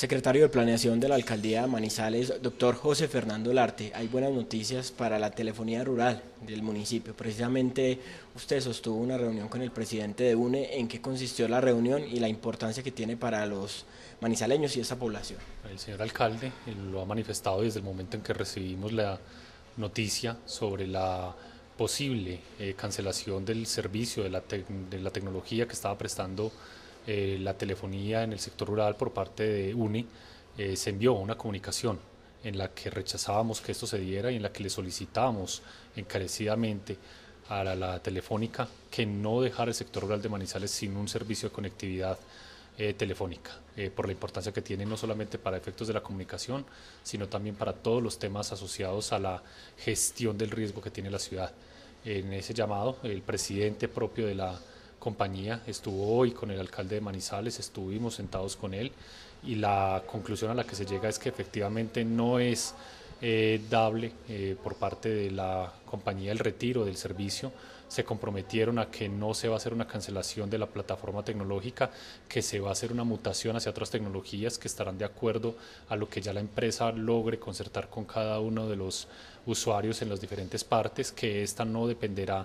Secretario de Planeación de la Alcaldía de Manizales, doctor José Fernando Larte, hay buenas noticias para la telefonía rural del municipio. Precisamente usted sostuvo una reunión con el presidente de UNE. ¿En qué consistió la reunión y la importancia que tiene para los manizaleños y esa población? El señor alcalde lo ha manifestado desde el momento en que recibimos la noticia sobre la posible cancelación del servicio de la tecnología que estaba prestando la telefonía en el sector rural por parte de UNE. Se envió una comunicación en la que rechazábamos que esto se diera y en la que le solicitábamos encarecidamente a la Telefónica que no dejara el sector rural de Manizales sin un servicio de conectividad telefónica, por la importancia que tiene no solamente para efectos de la comunicación, sino también para todos los temas asociados a la gestión del riesgo que tiene la ciudad. En ese llamado, el presidente propio de la compañía estuvo hoy con el alcalde de Manizales, estuvimos sentados con él y la conclusión a la que se llega es que efectivamente no es dable por parte de la compañía el retiro del servicio. Se comprometieron a que no se va a hacer una cancelación de la plataforma tecnológica, que se va a hacer una mutación hacia otras tecnologías que estarán de acuerdo a lo que ya la empresa logre concertar con cada uno de los usuarios en las diferentes partes, que esta no dependerá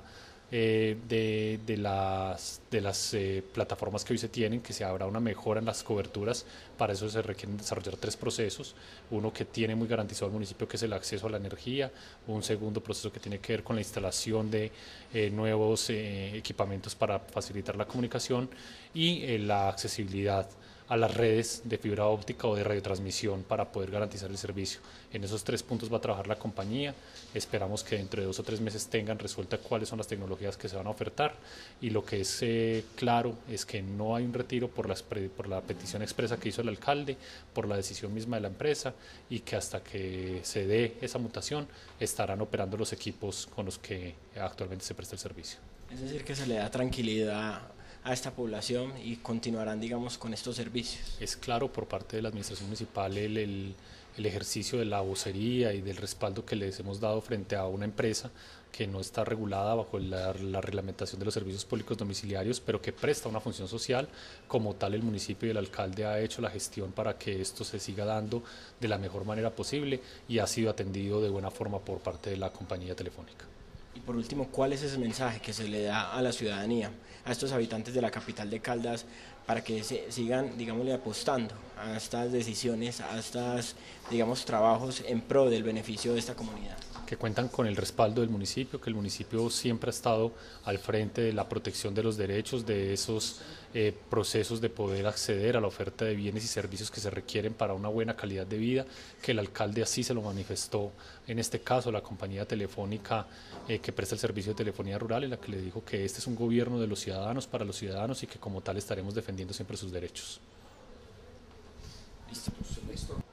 de las plataformas que hoy se tienen, que se habrá una mejora en las coberturas. Para eso se requieren desarrollar tres procesos: uno que tiene muy garantizado el municipio, que es el acceso a la energía; un segundo proceso que tiene que ver con la instalación de nuevos equipamientos para facilitar la comunicación; y la accesibilidad a las redes de fibra óptica o de radiotransmisión para poder garantizar el servicio. En esos tres puntos va a trabajar la compañía. Esperamos que dentro de 2 o 3 meses tengan resuelta cuáles son las tecnologías que se van a ofertar, y lo que es claro es que no hay un retiro por la petición expresa que hizo el alcalde, por la decisión misma de la empresa, y que hasta que se dé esa mutación estarán operando los equipos con los que actualmente se presta el servicio. Es decir, que se le da tranquilidad a esta población y continuarán, digamos, con estos servicios. Es claro por parte de la administración municipal el ejercicio de la vocería y del respaldo que les hemos dado frente a una empresa que no está regulada bajo la reglamentación de los servicios públicos domiciliarios, pero que presta una función social. Como tal, el municipio y el alcalde ha hecho la gestión para que esto se siga dando de la mejor manera posible y ha sido atendido de buena forma por parte de la compañía telefónica. Y por último, ¿cuál es ese mensaje que se le da a la ciudadanía, a estos habitantes de la capital de Caldas, para que se sigan, digámosle, apostando a estas decisiones, a estos, digamos, trabajos en pro del beneficio de esta comunidad? Que cuentan con el respaldo del municipio, que el municipio siempre ha estado al frente de la protección de los derechos, de esos procesos de poder acceder a la oferta de bienes y servicios que se requieren para una buena calidad de vida, que el alcalde así se lo manifestó, en este caso la compañía telefónica que presta el servicio de telefonía rural, en la que le dijo que este es un gobierno de los ciudadanos, para los ciudadanos, y que como tal estaremos defendiendo siempre sus derechos. Listo.